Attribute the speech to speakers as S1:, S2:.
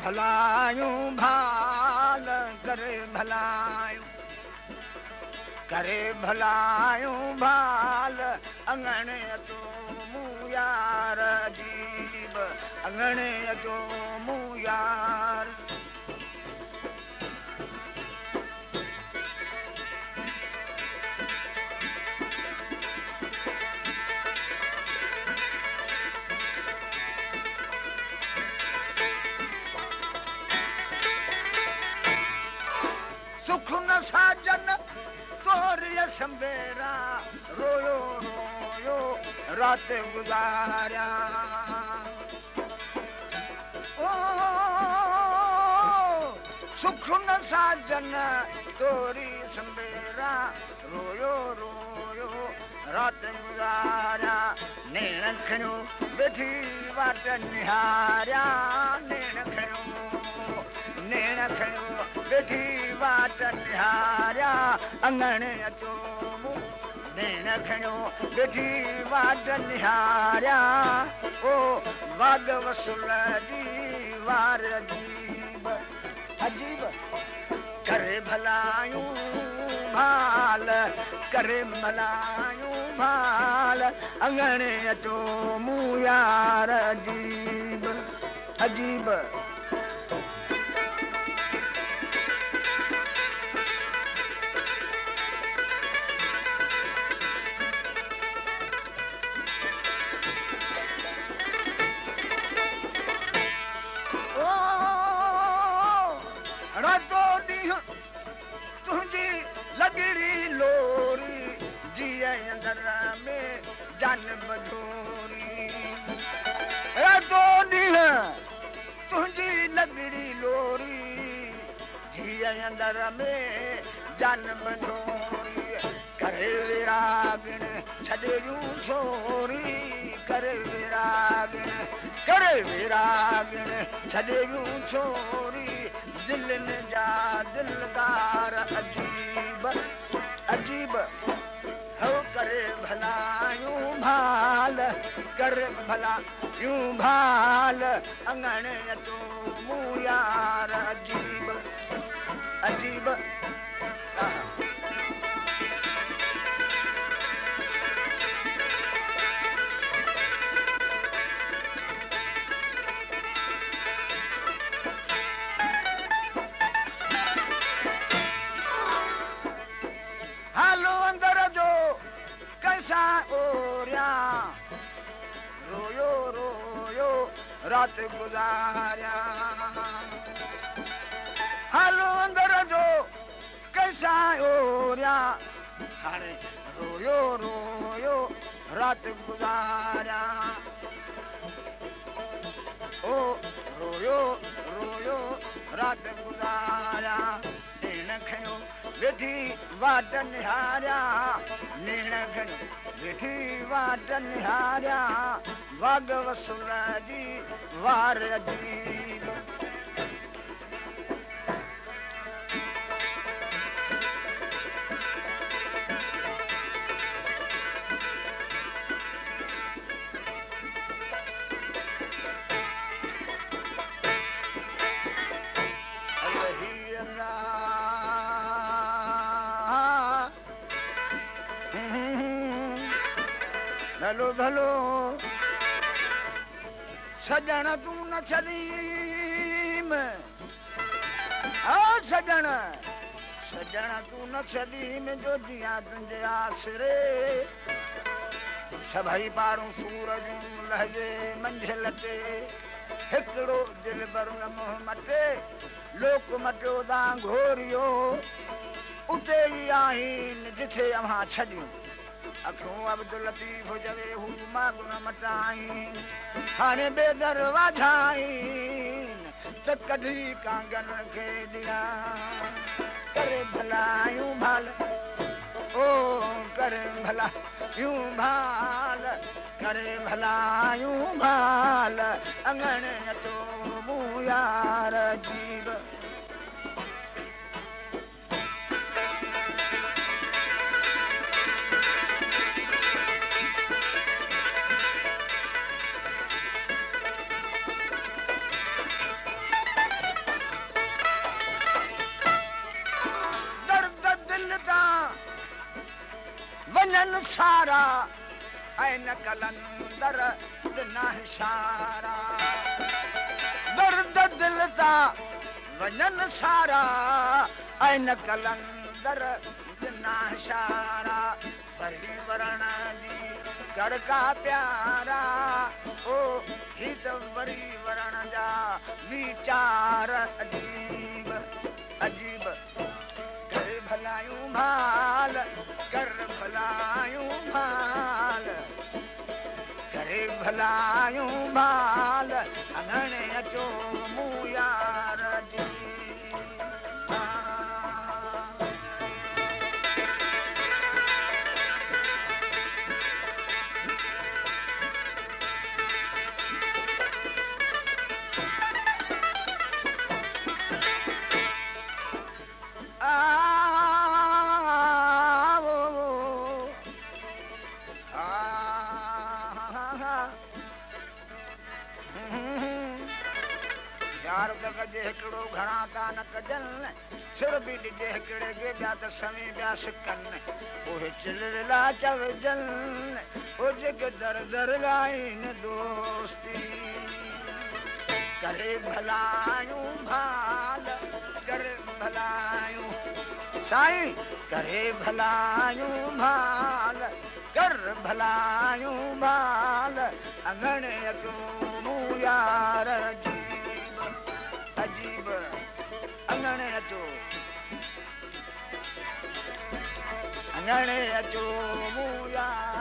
S1: भलायूं भाल करे भलायूं भाल अंगणे अचो मूं यार अजीब अंगणे अचो मूं यार सुख न साजन तोरिय संबेरा रोयो रोयो रात गुजारिया ओ सुख न साजन तोरी संबेरा रोयो रोयो रात गुजारिया नेण खणो बैठी वाट निहारिया नेण खणो बैठी वाट निहारिया अंगणे अचो मूं नेण खणो बैठी वाट निहारिया ओ वाग वसूल जी वार अजीब अजीब करे भलायूं भाल करे भलायूं भाल अंगणे अचो मूं यार अजीब अजीब तुझी लगड़ी लोरी जिया अंदर में जान बधोरी दो ॾींहं तुझी लगड़ी लोरी जिया अंदर में जान बधोरी करे विरागण छॾियूं छोरी करे विरागण छॾियूं छोरी दिलनि जा दिलदार अजीब अजीब हो करे भलायूं भाल करे भलायूं भाल अंगणे अचो मूं यार अजीब अजीब हालो अंदर जो कैसा ओरिया रोयो रोयो रात गुजारिया हालो अंदर जो कैसा ओरिया हाणे रोयो रोयो रात गुजारिया ओ रोयो रोयो रात गुजारिया नेण खणो बैठी वाट निहारिया नेण खणो बैठी वाट निहारिया वाग वसूल जी वार अजीब भलो भलो सजण तूं न छॾीम सजण तूं न छॾीम जो जियां तुंहिंजे आसरे सभई पारूं सूरजूं लहजे मंझिल ते हिकिड़ो दिल भर मोह मटे लोक मटियो दा घोरियो उते ई आहिनि जिथे अव्हां छॾियूं अखियूं अब्दुल लतीफ़ जवे हू मागुन मटाइन हाणे बेदरवाजा आहिनि त कढी कांगन खे ॾियां करे भलायूं भाल ओ करे भलायूं भाल करे भलायूं भाल अंगणे अचो मूं यार अजीब सारा ऐन कलंदर बिना इशारा दर्द दिल ता वजन सारा ऐन कलंदर बिना इशारा वरी वरण दी कड़का प्यारा ओ हित वरी वरण जा विचार अजीब अजीब कर भलायूं भाल कर भलायूं भाल करे भलायूं भाल अंगणे अचो मूं यार जी हिकिड़ो घणा था न कजनि सिर बि ॾिजे हिकिड़े खे ॿिया त सवी ॿिया सिकनि उहे चिलला चवजनि उहे जेके दर दर लाइन दोस्ती करे भलायूं भाल करे भलायूं साईं करे भलायूं भाल कर भलायूं भाल अंगणे अचो मूं यार अजीब अंगणे अचो मूं यार